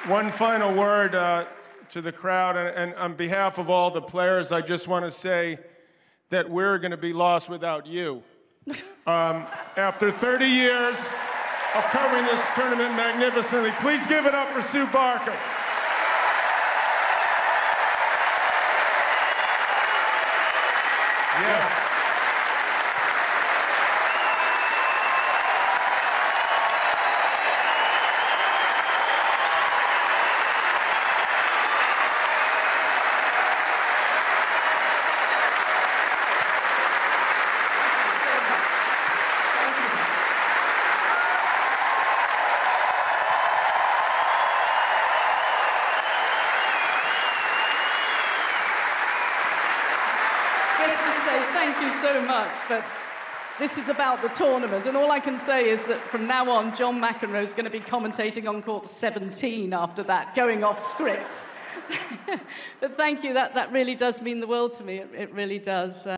One final word to the crowd, and on behalf of all the players, I just want to say that we're going to be lost without you. After 30 years of covering this tournament magnificently, please give it up for Sue Barker. Yes. Thank you so much, but this is about the tournament, and all I can say is that from now on, John McEnroe is going to be commentating on court 17 after that, going off script. But thank you, that really does mean the world to me, it really does.